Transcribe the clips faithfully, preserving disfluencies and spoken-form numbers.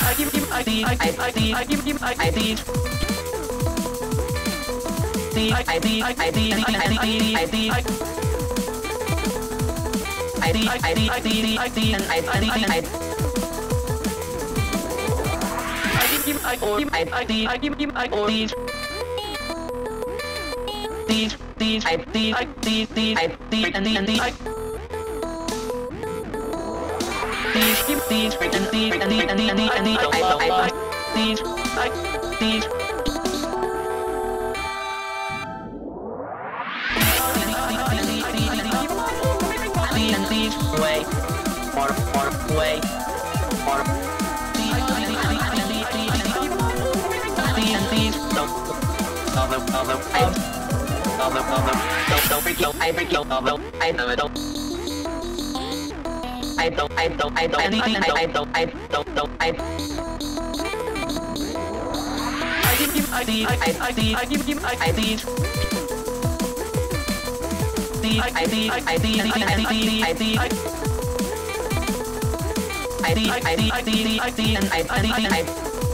I give him I D I I D I give him I I D D I D I I D I D I D I D I I D I D I D I D and I I D I I give him I or I I D I give him I or these these these I D I D D I D and D and D I these give these and D and D and D and D and D I I I these I these and these way or or way or and these so although although I although although don't don't freak you I freak you although I know it don't I don't I don't I don't anything I I don't I don't don't I I give him I D I I I D I give him I I D D I D I D I D I D I D I I D I D I D I D and I I D I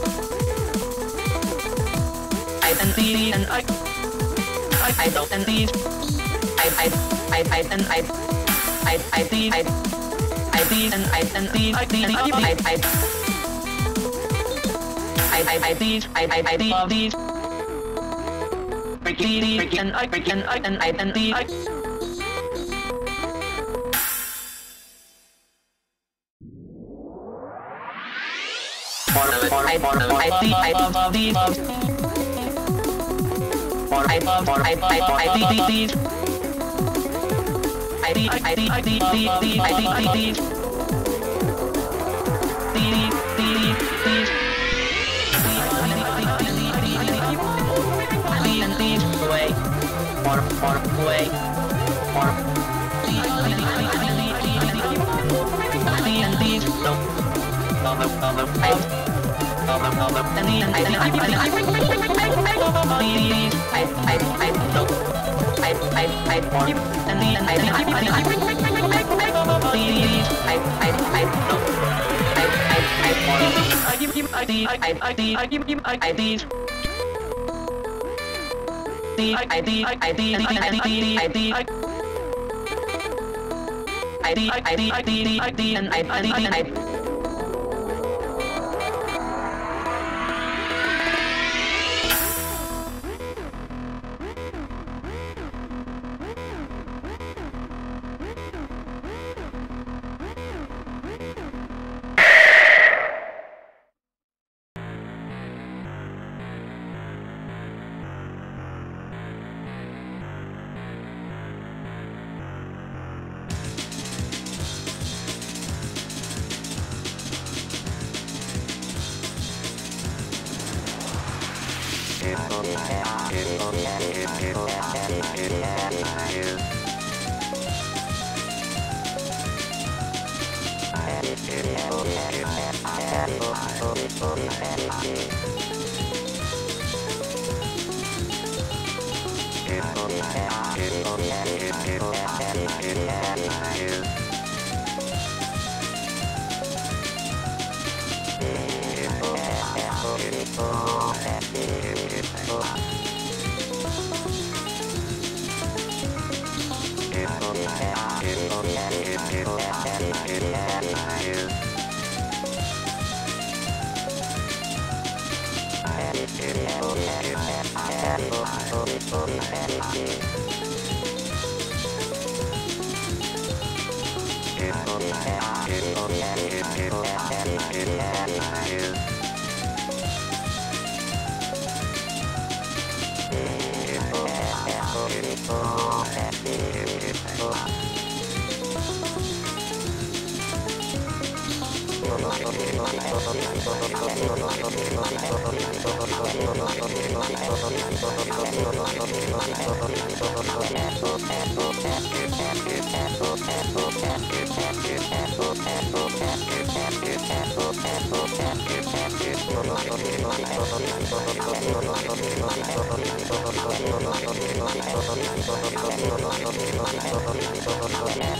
I and D and I I I don't and these I I I I and I I I D I I D and I and D I D and I I I I I I these I I I D all these freak D D freak and I freak and I and I and D I I I D I love these or I or I I I D D these I D I D I D D D I D D these D D D these D and these way or or way or D and these so although although I although although and the and I I I I I don't I I I or and the and I I I I I don't I I I or I give him I D I I D I give him I I D D I D I D I D I D I D I I D I D I D I D and I I D and I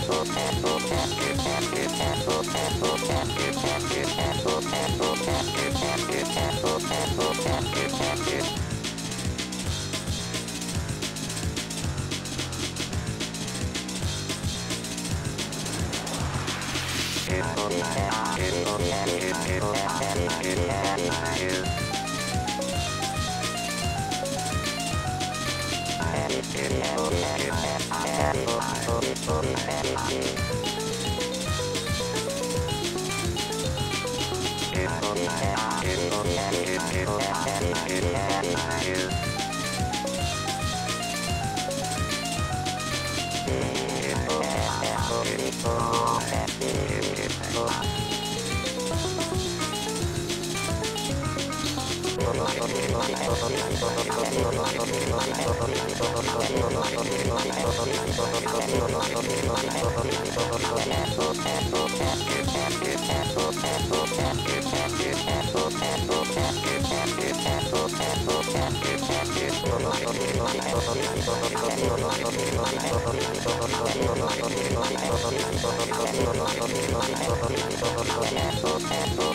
Thank you. Thank you.